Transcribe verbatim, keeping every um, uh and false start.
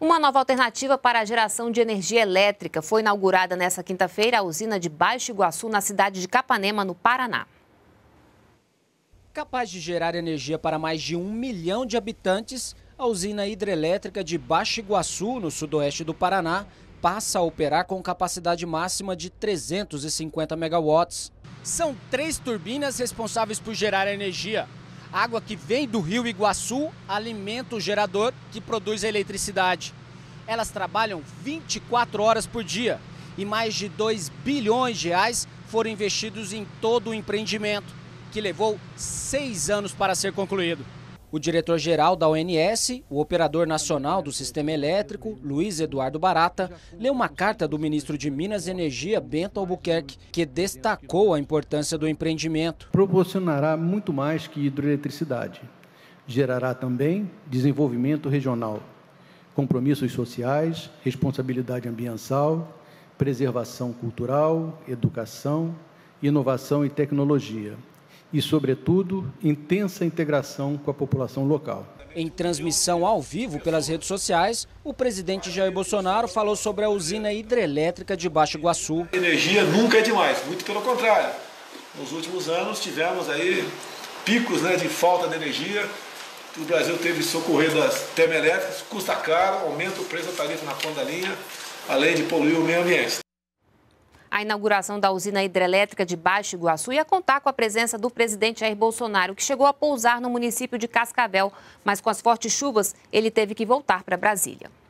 Uma nova alternativa para a geração de energia elétrica foi inaugurada nesta quinta-feira a usina de Baixo Iguaçu, na cidade de Capanema, no Paraná. Capaz de gerar energia para mais de um milhão de habitantes, a usina hidrelétrica de Baixo Iguaçu, no sudoeste do Paraná, passa a operar com capacidade máxima de trezentos e cinquenta megawatts. São três turbinas responsáveis por gerar energia. A água que vem do rio Iguaçu alimenta o gerador que produz a eletricidade. Elas trabalham vinte e quatro horas por dia e mais de dois bilhões de reais foram investidos em todo o empreendimento, que levou seis anos para ser concluído. O diretor-geral da O N S, o operador nacional do sistema elétrico, Luiz Eduardo Barata, leu uma carta do ministro de Minas e Energia, Bento Albuquerque, que destacou a importância do empreendimento. Proporcionará muito mais que hidroeletricidade. Gerará também desenvolvimento regional, compromissos sociais, responsabilidade ambiental, preservação cultural, educação, inovação e tecnologia. E, sobretudo, intensa integração com a população local. Em transmissão ao vivo pelas redes sociais, o presidente Jair Bolsonaro falou sobre a usina hidrelétrica de Baixo Iguaçu. Energia nunca é demais, muito pelo contrário. Nos últimos anos tivemos aí picos, né, de falta de energia. O Brasil teve que socorrer das termoelétricas, custa caro, aumenta o preço da tarifa na ponta da linha, além de poluir o meio ambiente. A inauguração da usina hidrelétrica de Baixo Iguaçu ia contar com a presença do presidente Jair Bolsonaro, que chegou a pousar no município de Cascavel, mas com as fortes chuvas ele teve que voltar para Brasília.